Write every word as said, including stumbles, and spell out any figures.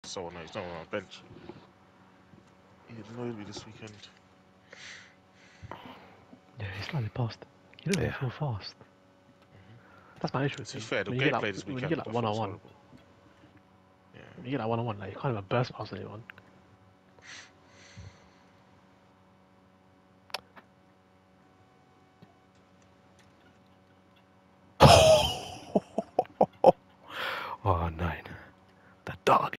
So no, he's not on our bench. He annoyed me this weekend. Yeah, he's slightly past. He doesn't Yeah. feel fast. That's my issue with To be him. fair, the When you get gameplay like this when you weekend get like I one thought on was one, horrible. Yeah. when you get like one on one, like you can't even burst past anyone. Oh, nine. The dog.